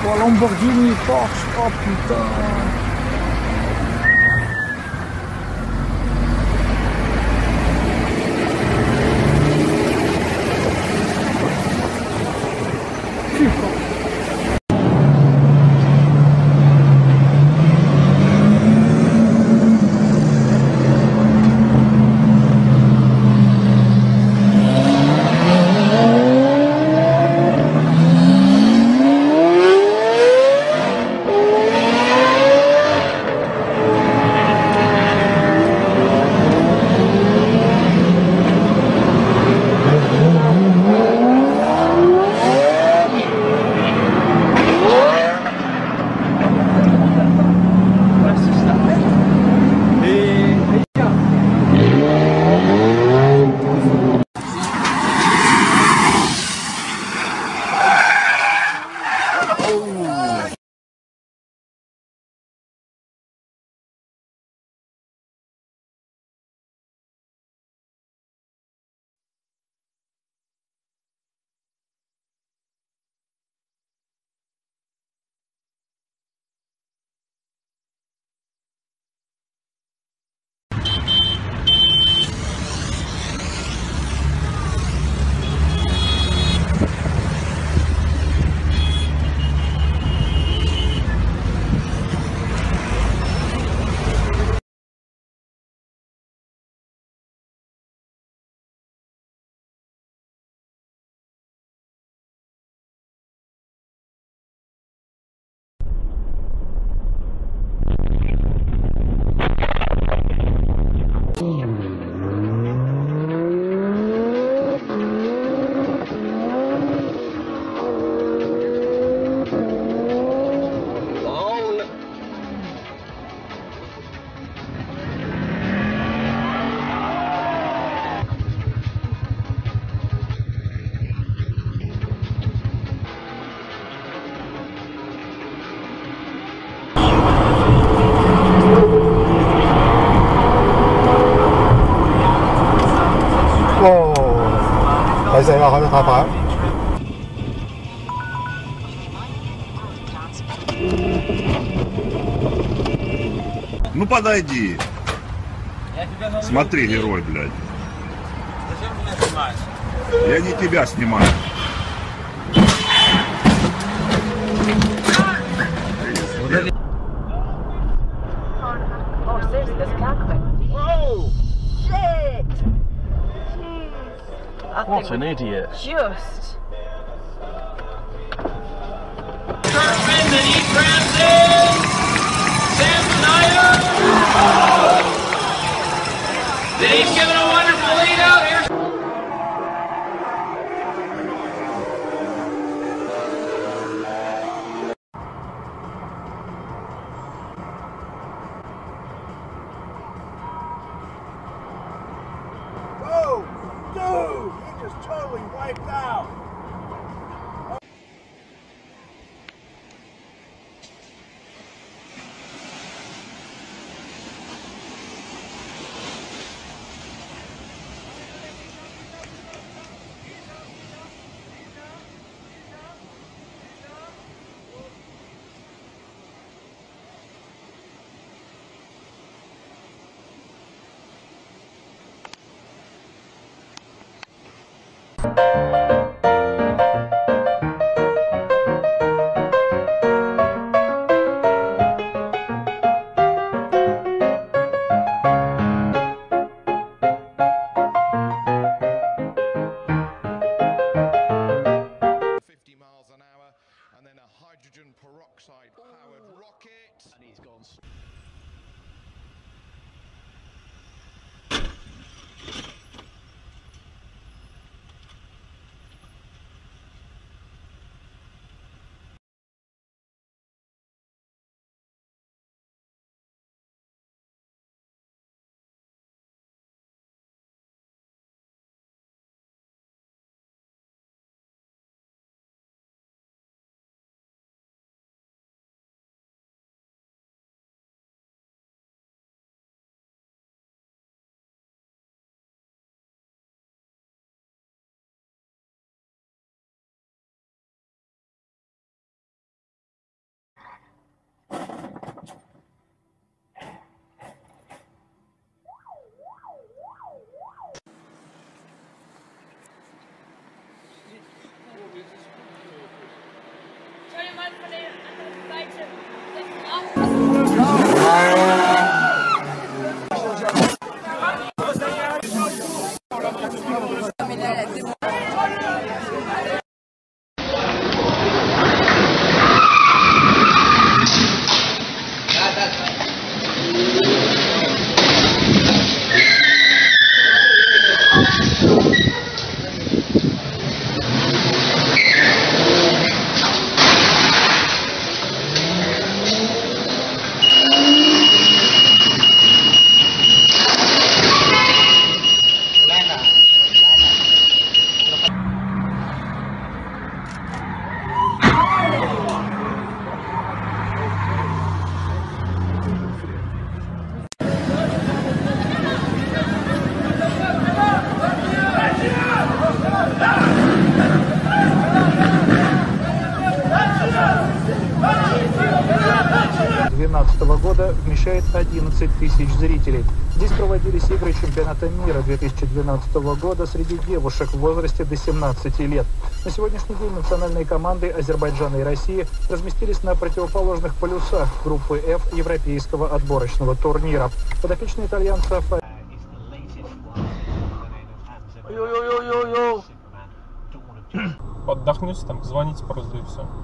Oh, Lamborghini, Porsche, oh putain. 睇死啦，開得太快。 Ну подойди. Смотри, герой, блядь. Зачем ты меня снимаешь? Я не тебя снимаю. Oh, seriously, there's a car coming. Whoa! Shit! Jeez. I What think an we idiot. just... Dave's giving a wonderful lead out here. Whoa! Dude! He just totally wiped out! года вмещает 11 тысяч зрителей. Здесь проводились игры чемпионата мира 2012 года среди девушек в возрасте до 17 лет. На сегодняшний день национальные команды Азербайджана и России разместились на противоположных полюсах группы F европейского отборочного турнира. Подопечные итальянцев... Отдохнете там, звоните просто и все.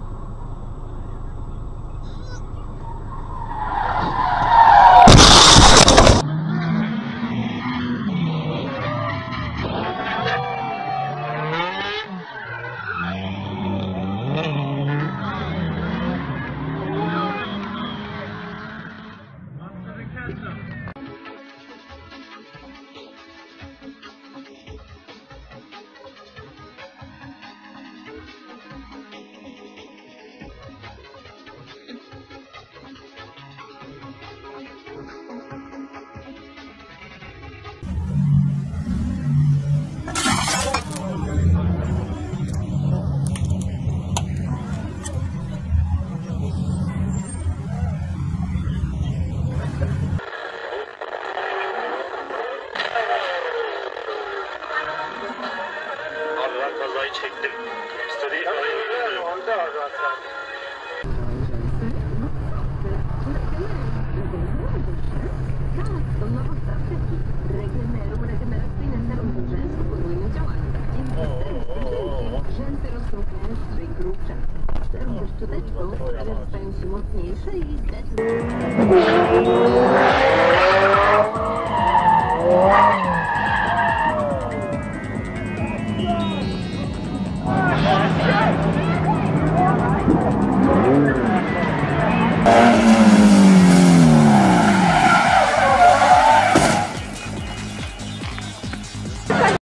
Çektim. Story ayırıyorum. Onda zaten. Rzęsy rosną częstsze i grubsze. Cztery szczoteczką sprawiają się mocniejsze i zdecydowanie.